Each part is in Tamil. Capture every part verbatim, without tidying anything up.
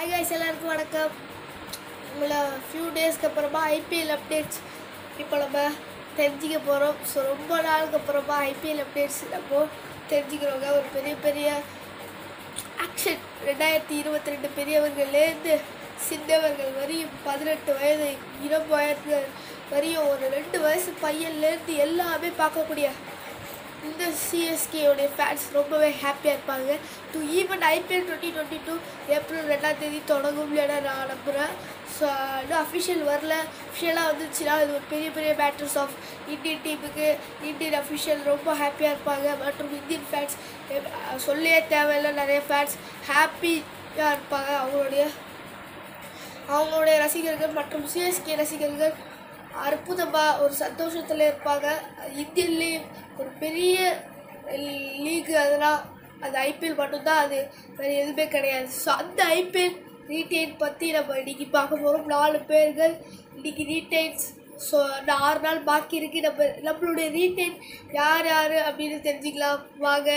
Hi guys, எல்லாருக்கும் வணக்கம். உங்களை ஃபியூ டேஸ்க்கு அப்புறமா ஐபிஎல் அப்டேட்ஸ் இப்போ நம்ம தெரிஞ்சிக்க போகிறோம். ஸோ ரொம்ப நாளுக்கு அப்புறமா ஐபிஎல் அப்டேட்ஸ் நம்ம தெரிஞ்சுக்கிறோங்க. ஒரு பெரிய பெரிய ஆக்ஷன் ரெண்டாயிரத்தி இருபத்தி ரெண்டு பெரியவர்கள்லேருந்து சின்னவர்கள் வரையும் பதினெட்டு வயது இருபது வயது வரையும் ஒரு ரெண்டு வயசு பையன்லேருந்து எல்லாமே பார்க்கக்கூடிய இந்த சிஎஸ்கேயோடைய ஃபேன்ஸ் ரொம்பவே ஹாப்பியாக இருப்பாங்க. To even IPL twenty twenty two April ரெண்டாம் தேதி தொடங்கும் இல்லைன்னா நான் நம்புகிறேன். ஸோ இன்னும் அஃபிஷியல் வரல. அஃபிஷியலாக வந்துச்சுன்னா இது ஒரு பெரிய பெரிய மேட்டர்ஸ் ஆஃப் இந்தியன் டீமுக்கு இந்தியன் அஃபிஷியல் ரொம்ப ஹாப்பியாக இருப்பாங்க. மற்றும் இந்தியன் ஃபேன்ஸ் சொல்லியே தேவையில்லை, நிறைய ஃபேன்ஸ் ஹாப்பியாக இருப்பாங்க. அவங்களுடைய அவங்களுடைய ரசிகர்கள் மற்றும் சிஎஸ்கே ரசிகர்கள் அற்புதமாக ஒரு சந்தோஷத்தில் இருப்பாங்க. இந்தியன்லேயும் ஒரு பெரிய லீக் அதெல்லாம் அது ஐபிஎல் மட்டும்தான், அது வேறு எதுவுமே கிடையாது. ஸோ அந்த ஐபிஎல் ரீட்டைன் பற்றி நம்ம இன்றைக்கி பார்க்க போகிறோம். நாலு பேர்கள் இன்றைக்கி ரீட்டைன்ஸ். ஸோ அந்த ஆறு நாள் பாக்கி இருக்குது. நம்ம நம்மளுடைய ரீட்டைன் யார் யார் அப்படின்னு தெரிஞ்சுக்கலாம் வாங்க.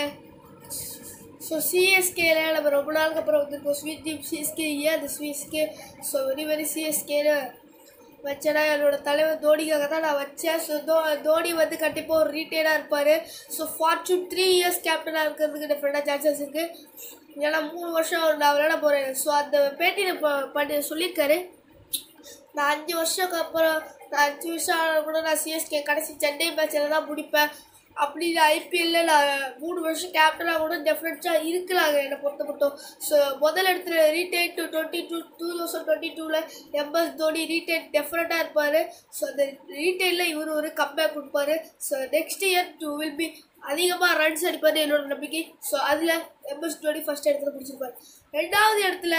ஸோ சிஎஸ்கேல நம்ம ரொம்ப நாளுக்கு அப்புறம் வந்துருக்கோம். Sweet team CSK. ஏன் அந்த சிஎஸ்கே ஸோ வெரி வெரி சிஎஸ்கேன்னு வச்சேன்னா என்னோடய தலைவர் தோனிக்காக தான் நான் வச்சேன். ஸோ தோ தோனி வந்து கண்டிப்பாக ஒரு ரீட்டைனாக இருப்பார். ஸோ ஃபார்ச்சூன் த்ரீ இயர்ஸ் கேப்டனாக இருக்கிறதுக்கு டிஃப்ரெண்டாக சான்சஸ் இருக்குது. ஏன்னா மூணு வருஷம் நான் விளையாட போகிறேன். ஸோ அந்த பேட்டியில் பண்ணி சொல்லியிருக்காரு, நான் அஞ்சு வருஷத்துக்கு அப்புறம் நான் அஞ்சு வருஷம் கூட நான் சிஎஸ்கே கடைசி சென்னை மேட்சில் தான் முடிப்பேன் அப்படின்னு. ஐபிஎல்ல நான் மூணு வருஷம் கேப்டனாக கூட டெஃபினட்டாக இருக்கலாங்க என்னை பொறுத்த மட்டும். ஸோ முதல் இடத்துல retain to twenty two two thousand twenty டூவில் எம்எஸ் தோனி ரீட்டைன் டெஃபினட்டாக இருப்பார். ஸோ அந்த ரீட்டைனில் இவர் ஒரு கம்பேக் கொடுப்பாரு. So next year too will be அதிகமாக ரன்ஸ் அடிப்பார் என்னோட நம்பிக்கை. ஸோ அதில் எம்எஸ் தோனி ஃபஸ்ட் இடத்துல பிடிச்சிருப்பார். ரெண்டாவது இடத்துல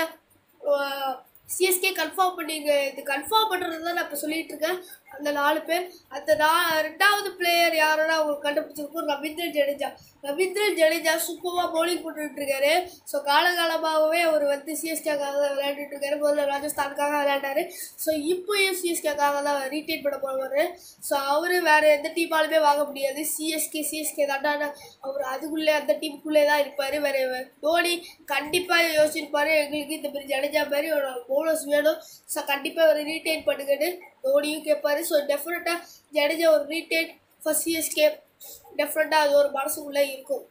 சிஎஸ்கே கன்ஃபார்ம் பண்ணிங்க. இது கன்ஃபார்ம் பண்ணுறது தான் நான் இப்போ சொல்லிகிட்டு இருக்கேன். அந்த நாலு பேர் அந்த நா ரெண்டாவது பிளேயர் யாரோட அவங்க கண்டுபிடிச்சிருக்கோம், ரவீந்திர ஜடேஜா. ரவீந்திர ஜடேஜா சூப்பராக பவுலிங் போட்டுட்ருக்காரு. ஸோ காலகாலமாகவே அவர் வந்து சிஎஸ்கேக்காக தான் விளையாண்டுட்ருக்காரு. முதல்ல ராஜஸ்தானுக்காக விளையாண்டாரு. ஸோ இப்போயும் சிஎஸ்கேக்காக தான் ரீட்டைன் பண்ண போவார். ஸோ அவர் வேறு எந்த டீமாலுமே வாங்க முடியாது. சிஎஸ்கே சிஎஸ்கே தாண்டான அவர் அதுக்குள்ளே அந்த டீமுக்குள்ளே தான் இருப்பார். வேறு தோனி கண்டிப்பாக யோசிச்சிருப்பார், எங்களுக்கு இந்த மாதிரி ஜடேஜா மாதிரி ஒரு போனஸ் வேணும். ஸோ கண்டிப்பாக அவர் ரீட்டைன் பண்ணுங்கன்னு தோனியும் கேட்பார். ஸோ டெஃபினட்டாக ஜடேஜா ஒரு ரீட்டைன் ஃபார் சிஎஸ்கே டெஃபினட்டாக அது ஒரு மனசுக்குள்ளே இருக்கும்.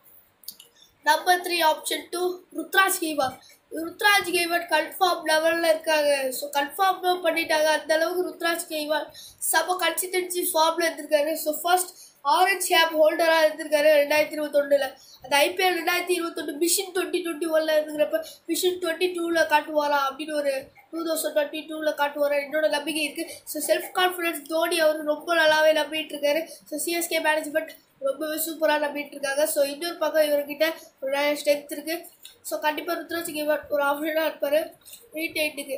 Number three option two Ruturaj Gaikwad. Ruturaj Gaikwad confirm லெவலில் இருக்காங்க. ஸோ கன்ஃபார்ம் பண்ணிட்டாங்க. அந்தளவுக்கு ருத்ராஜ் கெய்வாட் செம்ம கன்சிஸ்டன்சி ஃபார்மில் இருந்திருக்காரு. ஸோ ஃபர்ஸ்ட் ஆரஞ்ச் கேப் ஹோல்டராக இருந்திருக்காரு ரெண்டாயிரத்தி இருபத்தொன்னில். அந்த ஐபிஎல் ரெண்டாயிரத்தி இருபத்தொன்று மிஷின் டுவெண்ட்டி டுவெண்ட்டி ஒன்ல இருந்துக்கிறப்ப மிஷின் டுவெண்ட்டி டூவில் காட்டுவாரா அப்படின்னு ஒரு டூ தௌசண்ட் டுவெண்ட்டி டூவில் காட்டுவாரா என்னோட நம்பிக்கை இருக்குது. ஸோ செல்ஃப் கான்ஃபிடன்ஸ் தோனி அவர் ரொம்ப நல்லாவே நம்பிட்டு இருக்காரு. ஸோ சிஎஸ்கே மேனேஜ்மெண்ட் ரொம்பவே சூப்பராக நம்பிட்டு இருக்காங்க. ஸோ இன்னொரு பக்கம் இவர்கிட்ட ஒரு நிறைய ஸ்ட்ரென்த் இருக்குது. ஸோ கண்டிப்பாக ருத்ராஜ் கெய்வாட் ஒரு ஆப்ஷனாக இருப்பார் ரீட்டைனுக்கு.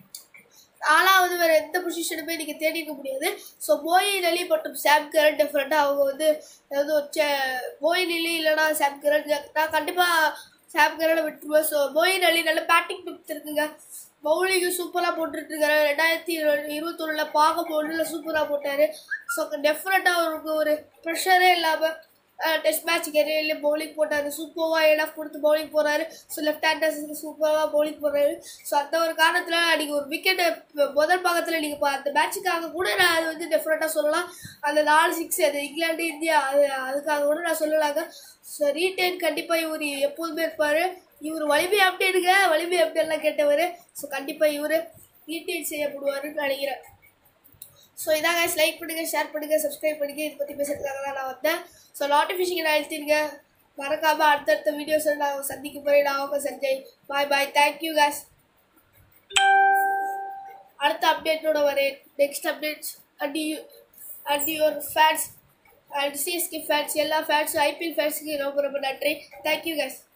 நாலாவது வேறு எந்த பொசிஷனுமே நீங்கள் தேடிக்க முடியாது. ஸோ மோயின் அலி மற்றும் சாம் கரன் டிஃப்ரெண்ட்டாக அவங்க வந்து அதாவது வச்ச மோயின் அலி இல்லைனா சாம் கரன், நான் கண்டிப்பாக சாம் கரனை விட்டுருவேன். ஸோ மோயின் அலி நல்ல பேட்டிங் டிப்ஸ் இருக்குங்க. பவுலிங்கு சூப்பராக போட்டுட்ருக்காரு. ரெண்டாயிரத்தி இருபத்தொன்னில் பார்க்க ஒன்றில் சூப்பராக போட்டார். ஸோ டெஃபினட்டாக அவருக்கு ஒரு ப்ரெஷரே இல்லாமல் டெஸ்ட் மேட்ச் கெரியர்லேயே பவுலிங் போட்டார். சூப்பராக ஏட் ஆஃப் கொடுத்து பவுலிங் போடுறாரு. ஸோ லெஃப்ட் ஹேண்டர்ஸுக்கு சூப்பராக பவுலிங் போடுறாரு. ஸோ அந்த ஒரு காரணத்தில் நீங்கள் ஒரு விக்கெட்டு முதல் பாகத்தில் நீங்கள் அந்த மேட்சுக்காக கூட நான் அது வந்து டெஃபினட்டாக சொல்லலாம். அந்த நாலு சிக்ஸ் அது இங்கிலாந்து இந்தியா அது அதுக்காக கூட நான் சொல்லலாங்க. ஸோ ரீட்டைன் கண்டிப்பாக இவர் எப்போதுமே இருப்பார். இவர் வலிமை அப்டேட்டுங்க, வலிமை அப்டேட்லாம் கேட்டவர். ஸோ கண்டிப்பாக இவர் ரீட்டைன் செய்யப்படுவாருன்னு நினைக்கிறேன். ஸோ இதான் கைஸ், லைக் பண்ணுங்கள், ஷேர் பண்ணுங்கள், சப்ஸ்கிரைப் பண்ணுங்கள். இதை பற்றி பேசுறதுக்காக தான் நான் வந்தேன். ஸோ நோட்டிஃபிகேஷன் நான் எழுத்திருங்க. மறக்காமல் அடுத்தடுத்த வீடியோஸில் நான் சந்திக்க போகிறேன். நான் அவங்க Sanjay. Bye bye, thank you guys. அடுத்த அப்டேட்டோட வரேன். Next updates and you and your fans and CSK fans எல்லா ஃபேன்ஸும் ஐபிஎல் ஃபேன்ஸுக்கு ரொம்ப ரொம்ப நன்றி. Thank you guys.